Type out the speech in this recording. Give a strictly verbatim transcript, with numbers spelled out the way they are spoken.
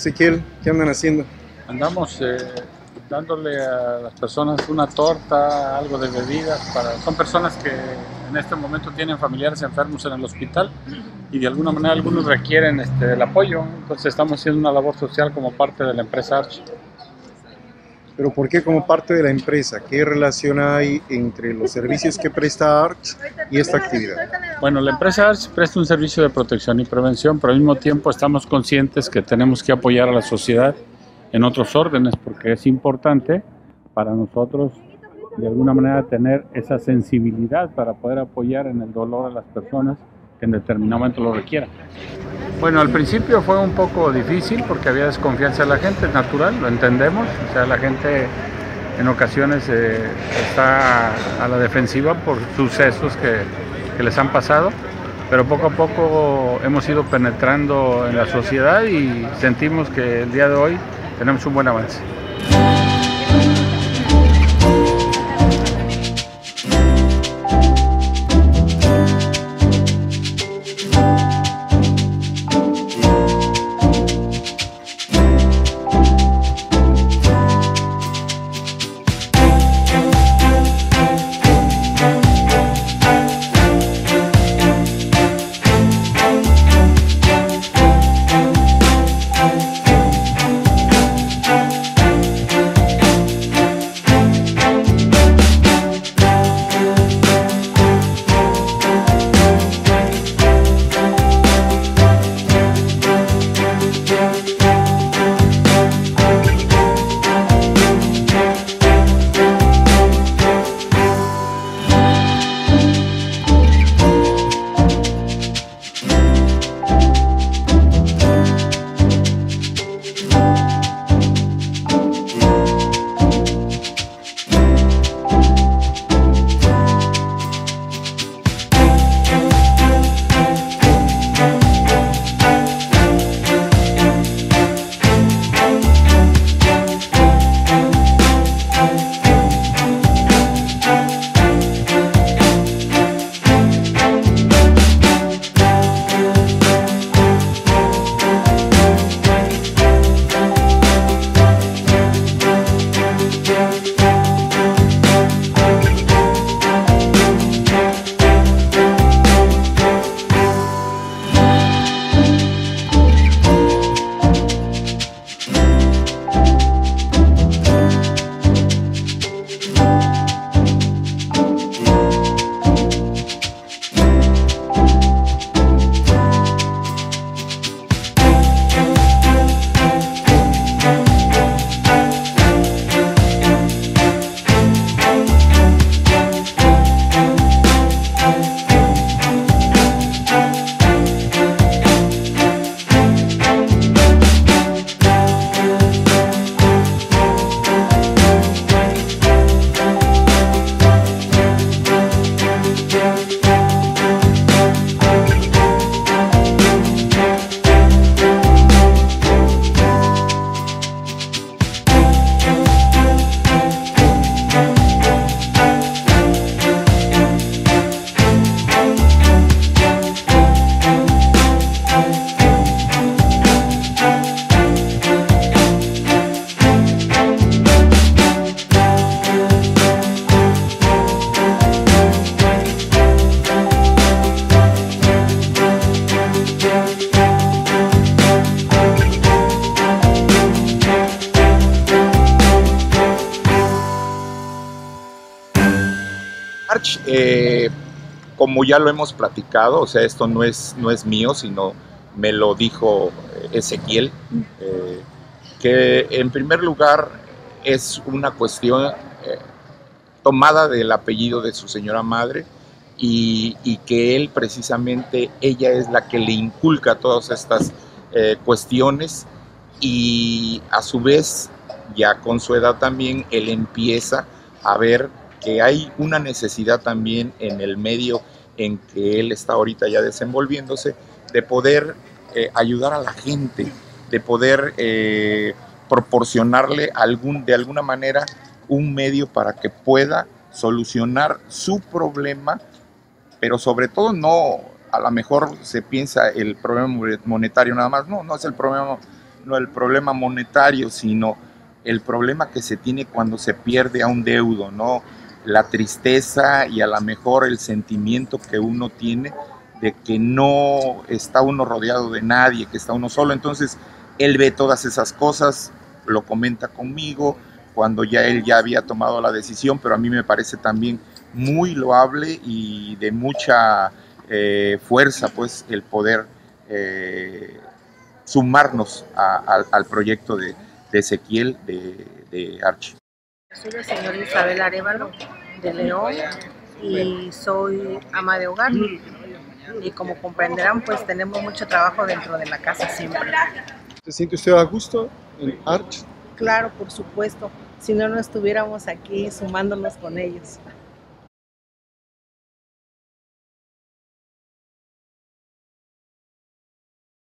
Ezequiel, ¿qué andan haciendo? Andamos eh, dándole a las personas una torta, algo de bebidas. Para, son personas que en este momento tienen familiares enfermos en el hospital y de alguna manera algunos requieren este, el apoyo. Entonces estamos haciendo una labor social como parte de la empresa Arch. ¿Pero por qué como parte de la empresa? ¿Qué relación hay entre los servicios que presta Arch y esta actividad? Bueno, la empresa Arch presta un servicio de protección y prevención, pero al mismo tiempo estamos conscientes que tenemos que apoyar a la sociedad en otros órdenes, porque es importante para nosotros de alguna manera tener esa sensibilidad para poder apoyar en el dolor a las personas que en determinado momento lo requieran. Bueno, al principio fue un poco difícil porque había desconfianza de la gente, es natural, lo entendemos, o sea, la gente en ocasiones eh, está a la defensiva por sucesos que, que les han pasado, pero poco a poco hemos ido penetrando en la sociedad y sentimos que el día de hoy tenemos un buen avance. Arch, eh, como ya lo hemos platicado, o sea, esto no es, no es mío, sino me lo dijo Ezequiel, eh, que en primer lugar es una cuestión eh, tomada del apellido de su señora madre y, y que él precisamente, ella es la que le inculca todas estas eh, cuestiones y a su vez, ya con su edad también, él empieza a ver que hay una necesidad también en el medio en que él está ahorita ya desenvolviéndose, de poder eh, ayudar a la gente, de poder eh, proporcionarle algún, de alguna manera un medio para que pueda solucionar su problema, pero sobre todo no, a lo mejor se piensa el problema monetario nada más, no, no es el problema no el problema monetario, sino el problema que se tiene cuando se pierde a un deudo, ¿no? La tristeza y a lo mejor el sentimiento que uno tiene de que no está uno rodeado de nadie, que está uno solo. Entonces él ve todas esas cosas, lo comenta conmigo cuando ya él ya había tomado la decisión, pero a mí me parece también muy loable y de mucha eh, fuerza, pues, el poder eh, sumarnos a, a, al proyecto de, de Ezequiel, de, de Archi. Soy la señora Isabel Arévalo de León y soy ama de hogar. Y como comprenderán, pues tenemos mucho trabajo dentro de la casa siempre. ¿Se siente usted a gusto en Arch? Claro, por supuesto. Si no, no estuviéramos aquí sumándonos con ellos.